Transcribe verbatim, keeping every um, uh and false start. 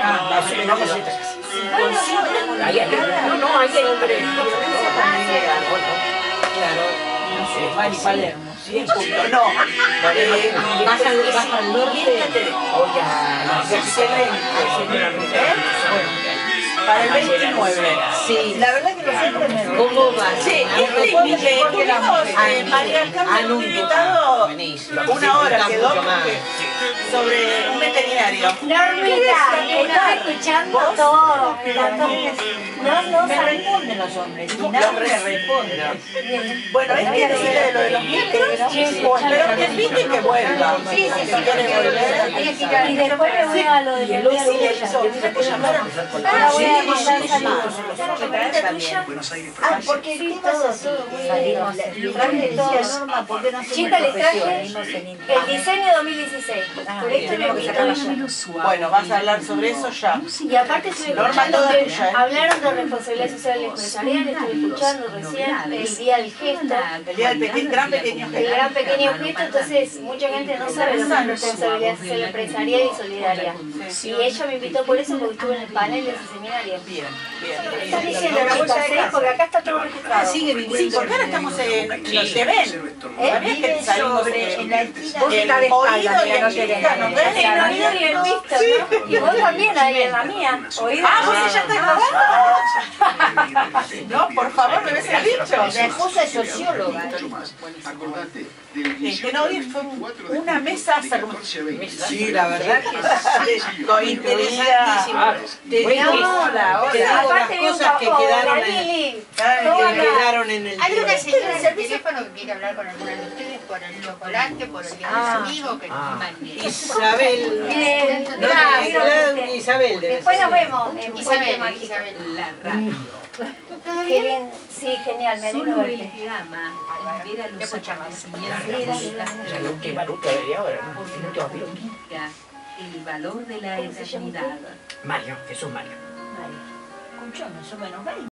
Ah, sí, no, no, no, hay que hombre. Claro, no sé, Mari Palermo. Sí, punto, no. Baja al norte. Oye, excelente. Para el veintinueve. Sí. La verdad que lo siempre me gusta. ¿Cómo va? Sí, este tuvimos María del Carmen un invitado una hora quedó sobre un veterinario. Normita, estaba escuchando todo. No, no, me responden los hombres. Y nada me responden. Bueno, es que decirle de lo de los mites, pero que invite que vuelva. Sí, sí, sí, quiere volver. Y después me voy a lo de y Lucy y el sol, te llamaron. Ahora voy a mandar saludos. Ah, porque sí, todo, todo muy bien. Traje todo, Norma, ¿por qué no hacemos Chicas, les traje el el diseño dos mil dieciséis. Por esto lo invito. Bueno, vas a hablar sobre eso ya. Y aparte estuve escuchando que hablaron de responsabilidad social empresarial, estuve escuchando recién el día del gesto. El día del pequeño, gran pequeño gesto. El gran pequeño gesto, entonces mucha gente no sabe lo que es responsabilidad social empresarial y solidaria. Y ella me invitó por eso porque estuve en el panel de ese seminario. Bien, bien. Estás diciendo chicas, ¿eh? Porque acá está todo registrado. Sigue viviendo. Sí, porque ahora estamos en los que ven. ¿Sabías que salimos en la esquina? El oído y el vista, ¿no ves? El oído y el visto, ¿no? Y vos también ahí en la mía. Oído. Ah, pues ella está grabando. No, por favor, me ves el dicho. La esposa es socióloga. Que no hoy fue una mesa. Sí, la verdad que sí. Interesantísimo. Te digo hola, hola. Aparte de un Cosas que quedaron en, que quedaron en el Hay una señora en el teléfono que quiere hablar con alguna de ustedes por el chocolate, por el día del amigo, que no Isabel. Eh, No, gracias. Isabel. Después nos vemos en Isabel, Puente Mágico. Isabel. Qué bien. Sí, genial, me alegro Solo verte. el que ama al ver a los acontecimientos significa el valor de la eternidad. Mario, Jesús Mario. Escucha, más o menos.